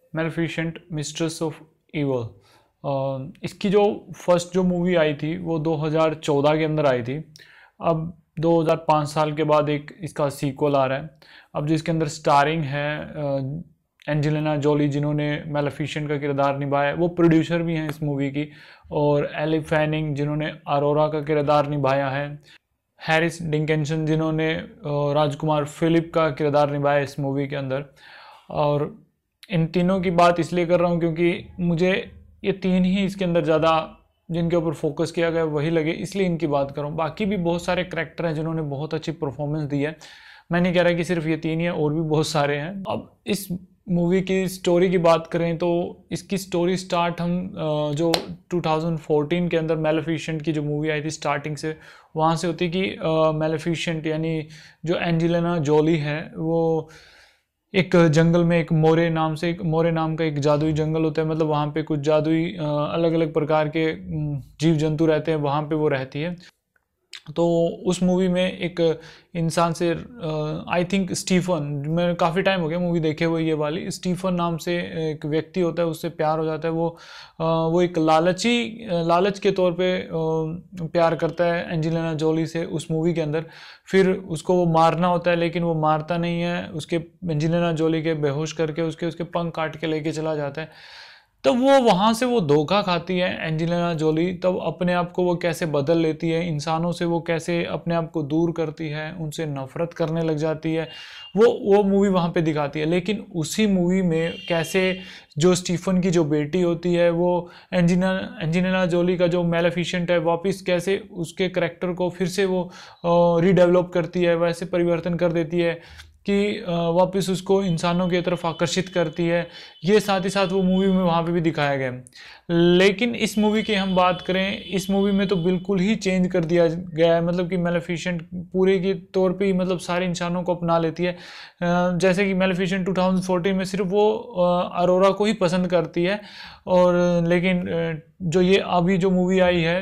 मेलेफिसेंट mistress of evil. इसकी जो first जो मूवी आई थी वो 2014 के अंदर आई थी। अब 2005 साल के बाद एक इसका सीक्वल आ रहा है। अब जिसके अंदर स्टारिंग है एंजेलिना जोली, जिन्होंने मेलेफिसेंट का किरदार निभाया, वो प्रोड्यूसर भी हैं इस मूवी की। और एली फैनिंग, जिन्होंने अरोरा का किरदार निभाया है। हैरिस डिंकिंसन, जिन्होंने राजकुमार फिलिप का किरदार निभाया इस मूवी के अंदर। और इन तीनों की बात इसलिए कर रहा हूँ क्योंकि मुझे ये तीन ही इसके अंदर ज़्यादा जिनके ऊपर फोकस किया गया वही लगे, इसलिए इनकी बात कर रहा हूँ। बाकी भी बहुत सारे करैक्टर हैं जिन्होंने बहुत अच्छी परफॉर्मेंस दी है। मैं नहीं कह रहा कि सिर्फ ये तीन ही है, और भी बहुत सारे हैं। अब इस मूवी की स्टोरी की बात करें तो इसकी स्टोरी स्टार्ट हम जो 2014 के अंदर मेलेफिसेंट की जो मूवी आई थी स्टार्टिंग से वहाँ से होती कि मेलेफिसेंट यानी जो एंजेलिना जोली है वो एक जंगल में, एक मोरे नाम का एक जादुई जंगल होता है। मतलब वहाँ पे कुछ जादुई अलग अलग प्रकार के जीव जंतु रहते हैं, वहाँ पे वो रहती है। तो उस मूवी में एक इंसान से आई थिंक स्टीफन, मैं काफ़ी टाइम हो गया मूवी देखे हुए ये वाली, स्टीफन नाम से एक व्यक्ति होता है, उससे प्यार हो जाता है। वो एक लालच के तौर पे प्यार करता है एंजेलिना जोली से उस मूवी के अंदर। फिर उसको वो मारना होता है, लेकिन वो मारता नहीं है, उसके एंजेलिना जोली के बेहोश करके उसके पंख काट के लेके चला जाता है। तब वो वहाँ से वो धोखा खाती है एंजेलिना जोली। तब अपने आप को वो कैसे बदल लेती है, इंसानों से वो कैसे अपने आप को दूर करती है, उनसे नफरत करने लग जाती है, वो मूवी वहाँ पे दिखाती है। लेकिन उसी मूवी में कैसे जो स्टीफन की जो बेटी होती है वो एंजेलिना जोली का जो मेलेफिसेंट है वापस कैसे उसके करैक्टर को फिर से वो रीडेवलप करती है, वैसे परिवर्तन कर देती है कि वापस उसको इंसानों की तरफ आकर्षित करती है। ये साथ ही साथ वो मूवी में वहाँ पे भी दिखाया गया है। लेकिन इस मूवी की हम बात करें, इस मूवी में तो बिल्कुल ही चेंज कर दिया गया है। मतलब कि मेलेफिसेंट पूरे के तौर पे ही मतलब सारे इंसानों को अपना लेती है। जैसे कि मेलेफिसेंट 2014 में सिर्फ वो अरोरा को ही पसंद करती है। और लेकिन जो ये अभी जो मूवी आई है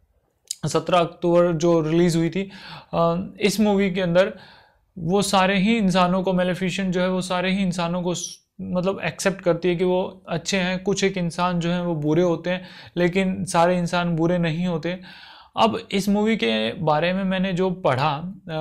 17 अक्टूबर जो रिलीज़ हुई थी, इस मूवी के अंदर वो सारे ही इंसानों को, मेलेफिसेंट जो है वो सारे ही इंसानों को मतलब एक्सेप्ट करती है कि वो अच्छे हैं। कुछ एक इंसान जो हैं वो बुरे होते हैं, लेकिन सारे इंसान बुरे नहीं होते। अब इस मूवी के बारे में मैंने जो पढ़ा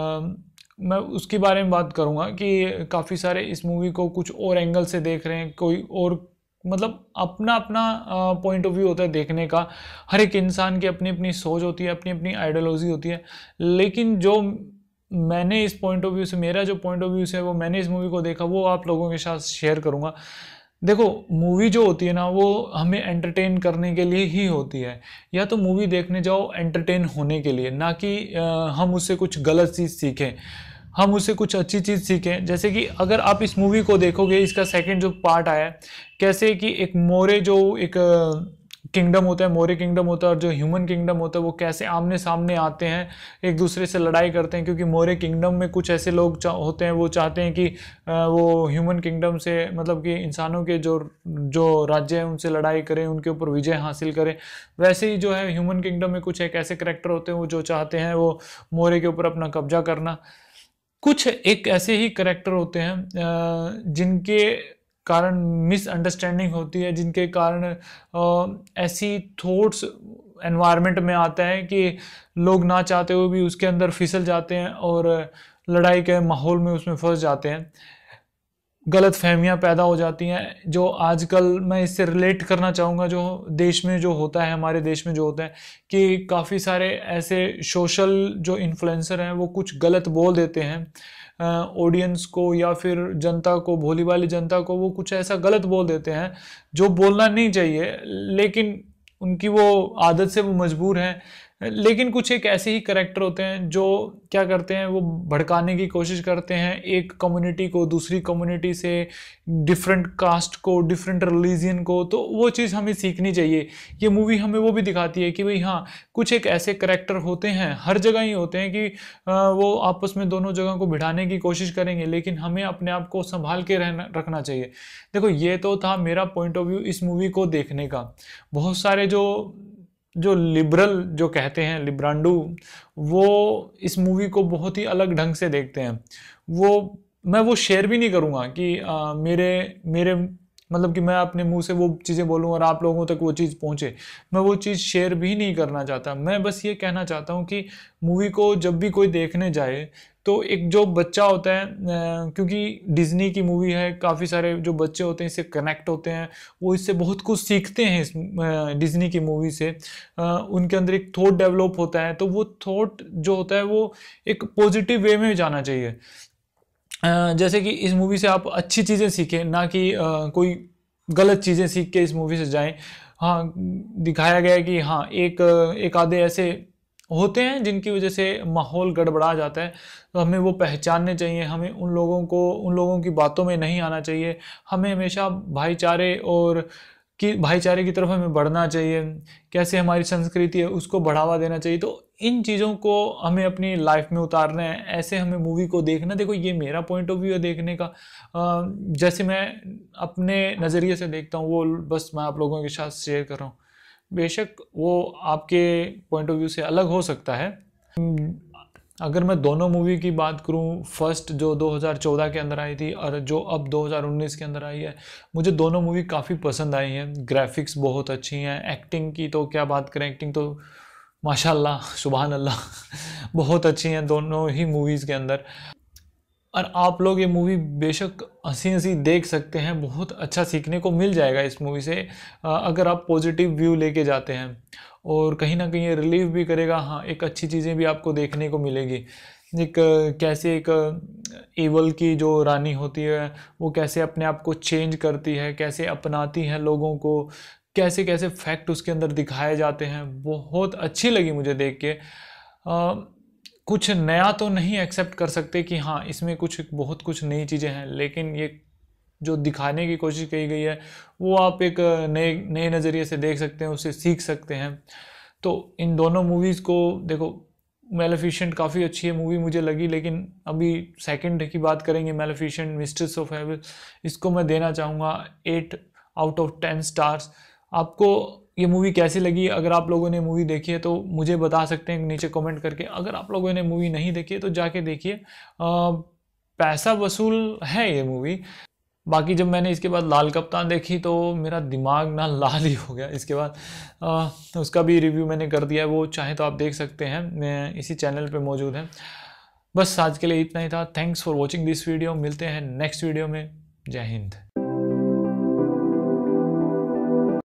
मैं उसके बारे में बात करूँगा कि काफ़ी सारे इस मूवी को कुछ और एंगल से देख रहे हैं, कोई और मतलब अपना अपना पॉइंट ऑफ व्यू होता है देखने का। हर एक इंसान की अपनी अपनी सोच होती है, अपनी अपनी आइडियोलॉजी होती है। लेकिन जो मैंने इस पॉइंट ऑफ व्यू से, मेरा जो पॉइंट ऑफ व्यू से वो मैंने इस मूवी को देखा वो आप लोगों के साथ शेयर करूंगा। देखो, मूवी जो होती है ना वो हमें एंटरटेन करने के लिए ही होती है। या तो मूवी देखने जाओ एंटरटेन होने के लिए, ना कि हम उससे कुछ गलत चीज़ सीखें, हम उससे कुछ अच्छी चीज़ सीखें। जैसे कि अगर आप इस मूवी को देखोगे, इसका सेकंड जो पार्ट आया है, कैसे कि एक मोरे जो एक किंगडम होता है, मोरे किंगडम होता है, और जो ह्यूमन किंगडम होता है वो कैसे आमने सामने आते हैं, एक दूसरे से लड़ाई करते हैं। क्योंकि मोरे किंगडम में कुछ ऐसे लोग होते हैं, वो चाहते हैं कि वो ह्यूमन किंगडम से मतलब कि इंसानों के जो राज्य हैं उनसे लड़ाई करें, उनके ऊपर विजय हासिल करें। वैसे ही जो है ह्यूमन किंगडम में कुछ एक ऐसे करेक्टर होते हैं वो जो चाहते हैं वो मोरे के ऊपर अपना कब्जा करना। कुछ एक ऐसे ही करेक्टर होते हैं जिनके कारण मिसअंडरस्टैंडिंग होती है, जिनके कारण ऐसी थॉट्स एनवायरनमेंट में आता है कि लोग ना चाहते हुए भी उसके अंदर फिसल जाते हैं और लड़ाई के माहौल में उसमें फंस जाते हैं। गलत फहमियाँ पैदा हो जाती हैं जो आजकल मैं इससे रिलेट करना चाहूँगा, जो देश में जो होता है, हमारे देश में जो होता है कि काफ़ी सारे ऐसे सोशल जो इन्फ्लुएंसर हैं वो कुछ गलत बोल देते हैं ऑडियंस को या फिर जनता को, भोली भाली जनता को। वो कुछ ऐसा गलत बोल देते हैं जो बोलना नहीं चाहिए, लेकिन उनकी वो आदत से वो मजबूर हैं। लेकिन कुछ एक ऐसे ही करेक्टर होते हैं जो क्या करते हैं, वो भड़काने की कोशिश करते हैं एक कम्युनिटी को दूसरी कम्युनिटी से, डिफरेंट कास्ट को, डिफरेंट रिलीजन को। तो वो चीज़ हमें सीखनी चाहिए। ये मूवी हमें वो भी दिखाती है कि भाई हाँ, कुछ एक ऐसे करेक्टर होते हैं, हर जगह ही होते हैं कि वो आपस में दोनों जगह को भिड़ाने की कोशिश करेंगे, लेकिन हमें अपने आप को संभाल के रखना चाहिए। देखो, ये तो था मेरा पॉइंट ऑफ व्यू इस मूवी को देखने का। बहुत सारे जो लिबरल जो कहते हैं, लिब्रांडू, वो इस मूवी को बहुत ही अलग ढंग से देखते हैं। मैं वो शेयर भी नहीं करूँगा कि मेरे मतलब कि मैं अपने मुंह से वो चीज़ें बोलूँ और आप लोगों तक वो चीज़ पहुँचे, मैं वो चीज़ शेयर भी नहीं करना चाहता। मैं बस ये कहना चाहता हूँ कि मूवी को जब भी कोई देखने जाए तो एक जो बच्चा होता है, क्योंकि डिज्नी की मूवी है, काफ़ी सारे जो बच्चे होते हैं इससे कनेक्ट होते हैं, वो इससे बहुत कुछ सीखते हैं इस डिज्नी की मूवी से। उनके अंदर एक थॉट डेवलप होता है, तो वो थॉट जो होता है वो एक पॉजिटिव वे में जाना चाहिए। जैसे कि इस मूवी से आप अच्छी चीज़ें सीखें, ना कि कोई गलत चीज़ें सीख के इस मूवी से जाएं। हाँ, दिखाया गया है कि हाँ एक आधे ऐसे होते हैं जिनकी वजह से माहौल गड़बड़ा जाता है, तो हमें वो पहचानने चाहिए, हमें उन लोगों की बातों में नहीं आना चाहिए। हमें हमेशा भाईचारे की तरफ हमें बढ़ना चाहिए। कैसे हमारी संस्कृति है उसको बढ़ावा देना चाहिए। तो इन चीज़ों को हमें अपनी लाइफ में उतारना है, ऐसे हमें मूवी को देखना। देखो, ये मेरा पॉइंट ऑफ व्यू है देखने का। जैसे मैं अपने नज़रिए से देखता हूँ वो बस मैं आप लोगों के साथ शेयर कर रहा हूँ। बेशक वो आपके पॉइंट ऑफ व्यू से अलग हो सकता है। अगर मैं दोनों मूवी की बात करूं, फर्स्ट जो 2014 के अंदर आई थी और जो अब 2019 के अंदर आई है, मुझे दोनों मूवी काफ़ी पसंद आई हैं। ग्राफिक्स बहुत अच्छी हैं, एक्टिंग की तो क्या बात करें, एक्टिंग तो माशाल्लाह सुभान अल्लाह बहुत अच्छी हैं दोनों ही मूवीज़ के अंदर। और आप लोग ये मूवी बेशक हंसी हंसी देख सकते हैं, बहुत अच्छा सीखने को मिल जाएगा इस मूवी से, अगर आप पॉजिटिव व्यू लेके जाते हैं। और कहीं ना कहीं ये रिलीव भी करेगा। हाँ, एक अच्छी चीज़ें भी आपको देखने को मिलेगी। एक कैसे एक एवल की जो रानी होती है वो कैसे अपने आप को चेंज करती है, कैसे अपनाती है लोगों को, कैसे कैसे फैक्ट उसके अंदर दिखाए जाते हैं। बहुत अच्छी लगी मुझे देख के। कुछ नया तो नहीं एक्सेप्ट कर सकते कि हाँ इसमें कुछ बहुत कुछ नई चीज़ें हैं, लेकिन ये जो दिखाने की कोशिश की गई है वो आप एक नए नए नज़रिए से देख सकते हैं, उससे सीख सकते हैं। तो इन दोनों मूवीज़ को देखो। मैलेफिसेंट काफ़ी अच्छी है मूवी मुझे लगी, लेकिन अभी सेकंड की बात करेंगे, मैलेफिसेंट मिस्ट्रेस ऑफ एविल, इसको मैं देना चाहूँगा 8/10 स्टार्स। आपको ये मूवी कैसी लगी? अगर आप लोगों ने मूवी देखी है तो मुझे बता सकते हैं नीचे कमेंट करके। अगर आप लोगों ने मूवी नहीं देखी है तो जाके देखिए, पैसा वसूल है ये मूवी। बाकी जब मैंने इसके बाद लाल कप्तान देखी तो मेरा दिमाग ना लाल ही हो गया। इसके बाद उसका भी रिव्यू मैंने कर दिया है, वो चाहे तो आप देख सकते हैं, मैं इसी चैनल पे मौजूद है। बस आज के लिए इतना ही था। Thanks for watching this video. मिलते हैं नेक्स्ट वीडियो में। जय हिंद।